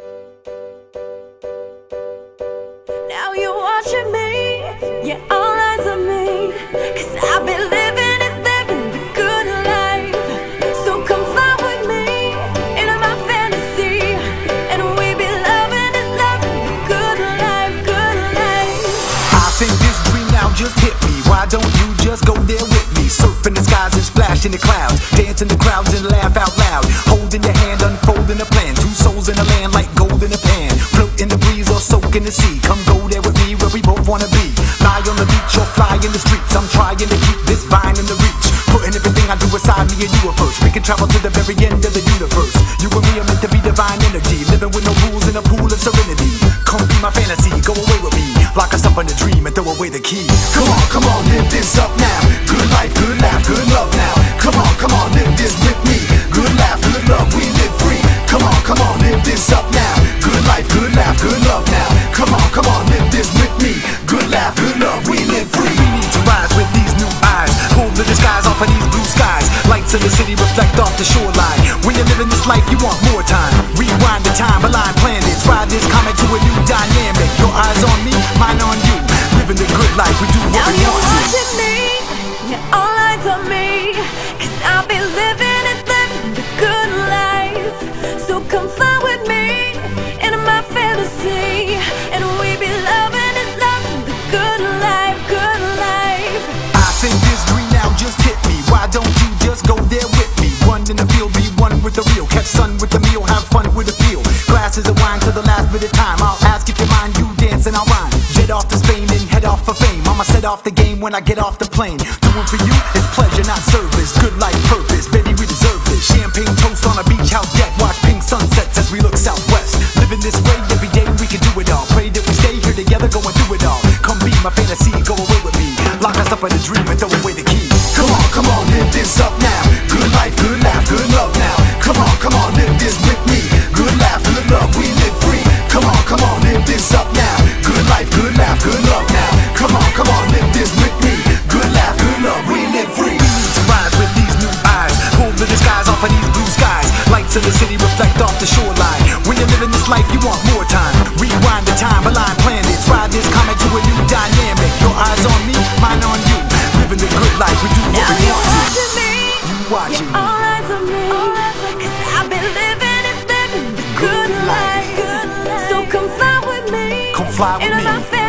Now you're watching me, yeah, all eyes on me, 'cause I've been living the good life. So come fly with me into my fantasy, and we be loving the good life, good life. I think this dream now just hit me. Why don't you just go there with me? Surf in the skies and splash in the clouds, dance in the crowds and laugh out loud. Holding your hand, unfolding a plan. Two souls in a land like gold in a pan. Float in the breeze or soak in the sea. Come go there with me where we both wanna be. Lie on the beach or fly in the streets. I'm trying to keep this vine in the reach. Putting everything I do aside, me and you are first. We can travel to the very end of the universe. You and me are meant to be divine energy, living with no rules in a pool of serenity. Come be my fantasy, go away with me. Lock us up in a dream and throw away the key. Come on, live this up now. Good life, good laugh, good love now. Come on, live this with me. Good laugh, good love, we live free. Come on, live this up now. Good life, good laugh, good love now. Come on, live this with me. Good laugh, good love, we live free. We need to rise with these new eyes. Pull the disguise off of these blue skies. Lights in the city reflect off the shoreline. When you're living this life, you want more time. Rewind the time, align planets. Ride this comet to a new dynamic. Your eyes on me, mine on you. Living the good life, we do what now we you're want to. watching me, yeah, all eyes on me, 'cause I'll be living the good life. So come fly with me into my fantasy, and we be loving the good life, good life. I think this dream now just hit me. Why don't you just go there with me? One in the field, be one with the real. Catch sun with the meal, have fun with the feel. Glasses of wine to the last bit of time. I'll ask if you mind, you dance and I'll rhyme. Jet off to Spain and head off for fame. I'ma set off the game when I get off the plane. Doing for you is pleasure, not service. Good life purpose, baby, we deserve this. Champagne toast on a beach house deck. Watch pink sunsets as we look southwest. Living this way every day, we can do it all. Pray that we stay here together, go and do it all. Come be my fantasy, go away with me. Lock us up in a dream and throw away the key. Come on, live this up now. Good life, good laugh, good love now. Come on, live this with me. Good laugh, good love, we live free. Come on, live this up now. Good life, good laugh, good love now. Come on, live this with me. Good laugh, good love, we live free. We need to rise with these new eyes. Pull the disguise off of these blue skies. Lights in the city reflect off the shoreline. When you're living this life, you want more time. Rewind the time, align planets. Ride this comet to a new dynamic. Your eyes on me, mine on you. Living the good life, we do what Now we you're want to. watching me, You watching yeah, me. all eyes on me, 'cause I've been living the good life. So come fly with me Come fly with into me. my